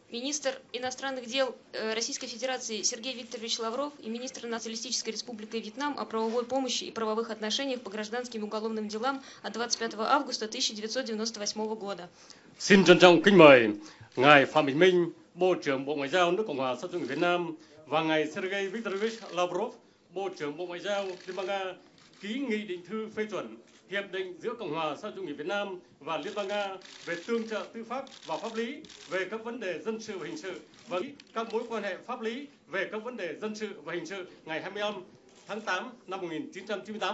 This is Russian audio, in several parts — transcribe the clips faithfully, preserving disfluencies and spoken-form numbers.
Министр иностранных дел Российской Федерации Сергей Викторович Лавров и министр Националистической Республики Вьетнам о правовой помощи и правовых отношениях по гражданским и уголовным делам от двадцать пятого августа тысяча девятьсот девяносто восьмого года. Xin trân trọng kính mời ngài Phạm Bình Minh, Bộ trưởng Bộ Ngoại giao nước Cộng hòa xã hội chủ nghĩa Việt Nam và ngài Sergei Viktorovich Lavrov, Bộ trưởng Bộ Ngoại giao Liên bang Nga ký nghị định thư phê chuẩn hiệp định giữa Cộng hòa xã hội chủ nghĩa Việt Nam và Liên bang Nga về tương trợ tư pháp và pháp lý về các vấn đề dân sự và hình sự và các mối quan hệ pháp lý về các vấn đề dân sự và hình sự ngày hai mươi lăm tháng tám năm một nghìn chín trăm chín mươi tám.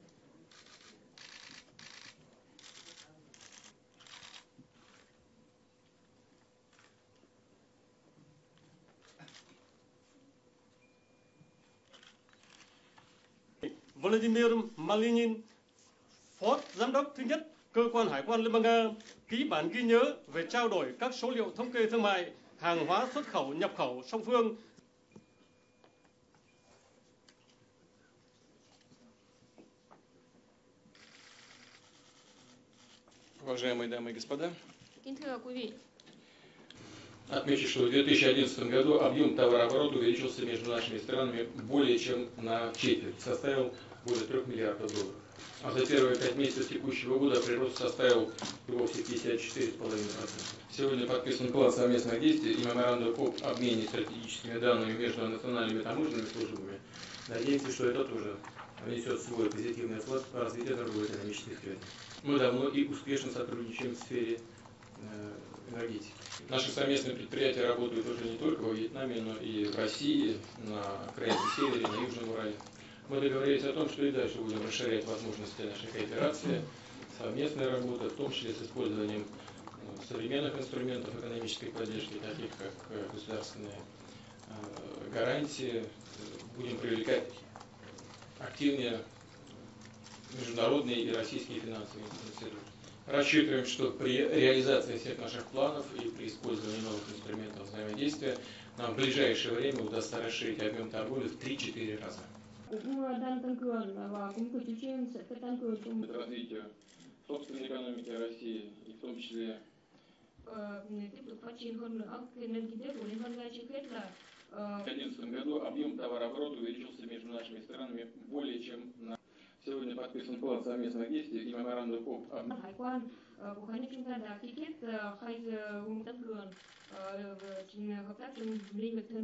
Vladimir Malinin, Phó Giám đốc thứ nhất Cơ quan Hải quan Liên bang Nga, ký bản ghi nhớ về trao đổi các số liệu thống kê thương mại, hàng hóa xuất khẩu, nhập khẩu song phương. Уважаемые дамы и господа, Kính thưa quý vị, отмечу, что в две тысячи одиннадцатом году объем товарооборота увеличился между нашими странами более чем на четверть, составил более трех миллиардов долларов. А за первые пять месяцев текущего года прирост составил и вовсе пятьдесят четыре целых пять десятых процента. Сегодня подписан план совместных действий и меморандум об обмене стратегическими данными между национальными таможенными службами. Надеемся, что это тоже внесет свой позитивный вклад в развитие торгово-экономических связей. Мы давно и успешно сотрудничаем в сфере энергетики. Наши совместные предприятия работают уже не только во Вьетнаме, но и в России, на Крайнем Севере, на Южном Урале. Мы договорились о том, что и дальше будем расширять возможности нашей кооперации, совместной работы, в том числе с использованием современных инструментов экономической поддержки, таких как государственные гарантии. Будем привлекать активнее международные и российские финансовые институты. Рассчитываем, что при реализации всех наших планов и при использовании новых инструментов взаимодействия нам в ближайшее время удастся расширить объем торговли в три-четыре раза. Это развитие собственной экономики России, и в том числе в две тысячи одиннадцатом году объем товарооборота увеличился между нашими странами более чем на... Сегодня подписан план совместных действий и меморандум об обмене.